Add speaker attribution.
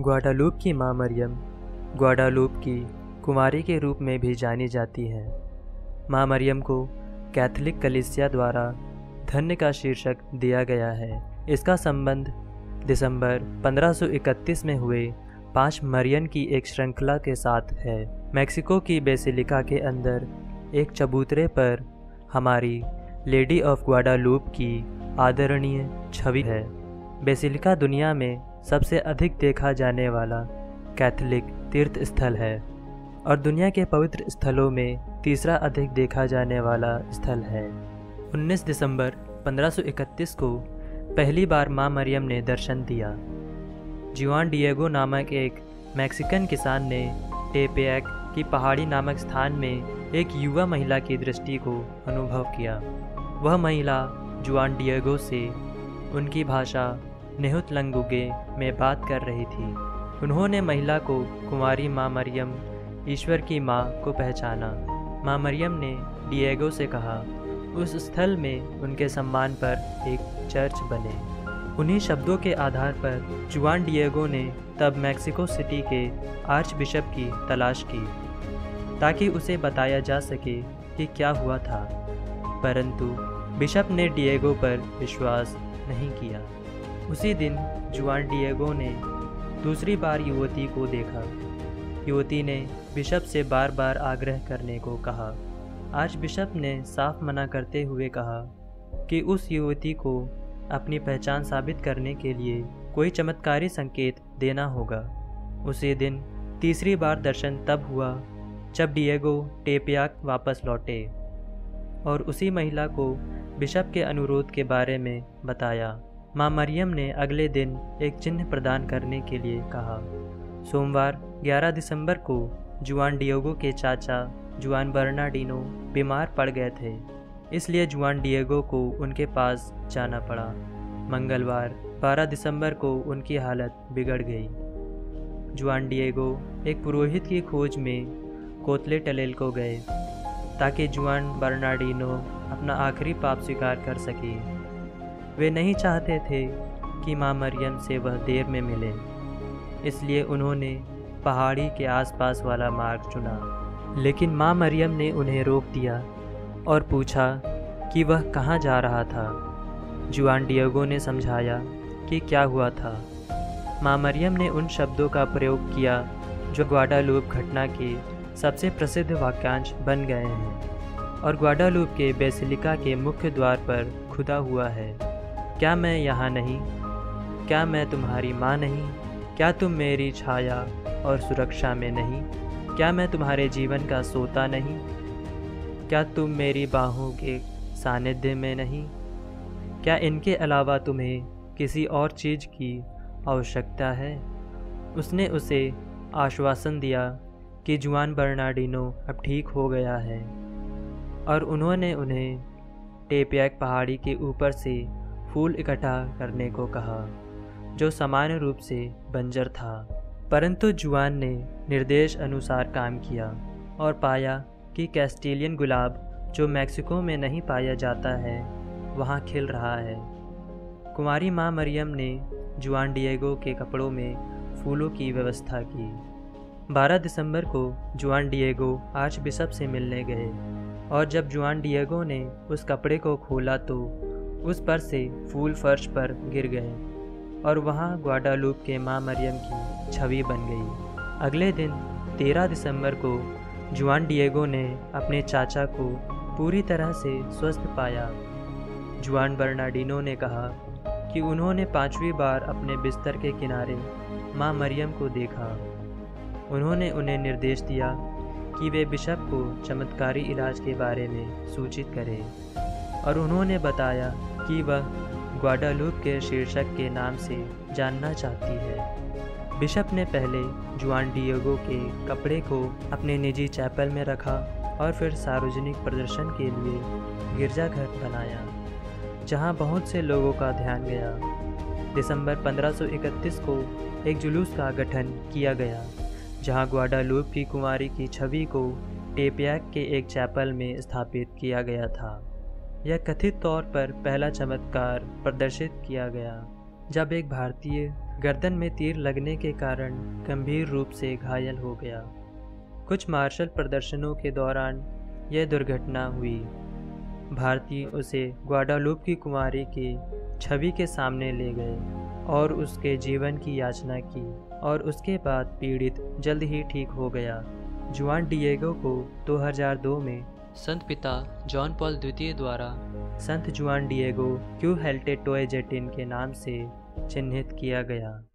Speaker 1: ग्वाडालूप की माँ मरियम ग्वाडालूप की कुमारी के रूप में भी जानी जाती हैं। माँ मरियम को कैथोलिक कलीसिया द्वारा धन्य का शीर्षक दिया गया है। इसका संबंध दिसंबर 1531 में हुए 5 मरियन की एक श्रृंखला के साथ है। मैक्सिको की बेसिलिका के अंदर एक चबूतरे पर हमारी लेडी ऑफ ग्वाडालूप की आदरणीय छवि है। बेसिलिका दुनिया में सबसे अधिक देखा जाने वाला कैथोलिक तीर्थ स्थल है और दुनिया के पवित्र स्थलों में तीसरा अधिक देखा जाने वाला स्थल है। 19 दिसंबर 1531 को पहली बार माँ मरियम ने दर्शन दिया। जुआन डिएगो नामक एक मैक्सिकन किसान ने टेपेक की पहाड़ी नामक स्थान में एक युवा महिला की दृष्टि को अनुभव किया। वह महिला जुआन डिएगो से उनकी भाषा नेहुतलंगुगे में बात कर रही थी। उन्होंने महिला को कुंवारी माँ मरियम ईश्वर की माँ को पहचाना। माँ मरियम ने डिएगो से कहा उस स्थल में उनके सम्मान पर एक चर्च बने। उन्हीं शब्दों के आधार पर जुआन डिएगो ने तब मैक्सिको सिटी के आर्च बिशप की तलाश की ताकि उसे बताया जा सके कि क्या हुआ था, परंतु बिशप ने डिएगो पर विश्वास नहीं किया। उसी दिन जुआन डिएगो ने दूसरी बार युवती को देखा। युवती ने बिशप से बार बार आग्रह करने को कहा। आज बिशप ने साफ मना करते हुए कहा कि उस युवती को अपनी पहचान साबित करने के लिए कोई चमत्कारी संकेत देना होगा। उसी दिन तीसरी बार दर्शन तब हुआ जब डिएगो टेपियाक वापस लौटे और उसी महिला को बिशप के अनुरोध के बारे में बताया। माँ मरियम ने अगले दिन एक चिन्ह प्रदान करने के लिए कहा। सोमवार 11 दिसंबर को जुआन डिएगो के चाचा जुआन बर्नार्डिनो बीमार पड़ गए थे, इसलिए जुआन डिएगो को उनके पास जाना पड़ा। मंगलवार 12 दिसंबर को उनकी हालत बिगड़ गई। जुआन डिएगो एक पुरोहित की खोज में कोतले टलेल को गए ताकि जुआन बर्नार्डिनो अपना आखिरी पाप स्वीकार कर सके। वे नहीं चाहते थे कि माँ मरियम से वह देर में मिले, इसलिए उन्होंने पहाड़ी के आसपास वाला मार्ग चुना। लेकिन माँ मरियम ने उन्हें रोक दिया और पूछा कि वह कहाँ जा रहा था। जुआन डिएगो ने समझाया कि क्या हुआ था। माँ मरियम ने उन शब्दों का प्रयोग किया जो ग्वाडालूप घटना के सबसे प्रसिद्ध वाक्यांश बन गए हैं और ग्वाडालूप के बेसिलिका के मुख्य द्वार पर खुदा हुआ है। क्या मैं यहाँ नहीं? क्या मैं तुम्हारी माँ नहीं? क्या तुम मेरी छाया और सुरक्षा में नहीं? क्या मैं तुम्हारे जीवन का सोता नहीं? क्या तुम मेरी बाहों के सानिध्य में नहीं? क्या इनके अलावा तुम्हें किसी और चीज़ की आवश्यकता है? उसने उसे आश्वासन दिया कि जुआन बर्नार्डिनो अब ठीक हो गया है और उन्होंने उन्हें टेपियाक पहाड़ी के ऊपर से फूल इकट्ठा करने को कहा जो सामान्य रूप से बंजर था। परंतु जुआन ने निर्देश अनुसार काम किया और पाया कि कैस्टिलियन गुलाब जो मैक्सिको में नहीं पाया जाता है वहाँ खिल रहा है। कुमारी माँ मरियम ने जुआन डिएगो के कपड़ों में फूलों की व्यवस्था की। 12 दिसंबर को जुआन डिएगो आर्च बिशप से मिलने गए और जब जुआन डिएगो ने उस कपड़े को खोला तो उस पर से फूल फर्श पर गिर गए और वहाँ ग्वाडालूप के माँ मरियम की छवि बन गई। अगले दिन 13 दिसंबर को जुआन डिएगो ने अपने चाचा को पूरी तरह से स्वस्थ पाया। जुआन बर्नार्डिनो ने कहा कि उन्होंने 5वीं बार अपने बिस्तर के किनारे माँ मरियम को देखा। उन्होंने उन्हें निर्देश दिया कि वे बिशप को चमत्कारी इलाज के बारे में सूचित करें और उन्होंने बताया कि वह ग्वाडालूप के शीर्षक के नाम से जानना चाहती है। बिशप ने पहले जुआन डिएगो के कपड़े को अपने निजी चैपल में रखा और फिर सार्वजनिक प्रदर्शन के लिए गिरजाघर बनाया जहां बहुत से लोगों का ध्यान गया। दिसंबर 1531 को एक जुलूस का गठन किया गया जहां ग्वाडालूप की कुंवारी की छवि को टेपियाक के एक चैपल में स्थापित किया गया था। यह कथित तौर पर पहला चमत्कार प्रदर्शित किया गया जब एक भारतीय गर्दन में तीर लगने के कारण गंभीर रूप से घायल हो गया। कुछ मार्शल प्रदर्शनों के दौरान यह दुर्घटना हुई। भारतीय उसे ग्वाडालूप की कुमारी की छवि के सामने ले गए और उसके जीवन की याचना की, और उसके बाद पीड़ित जल्द ही ठीक हो गया। जुआन डिएगो को 2002 में संत पिता जॉन पॉल द्वितीय द्वारा संत जुआन डिएगो क्यूहेल्टे टोएजेटिन के नाम से चिन्हित किया गया।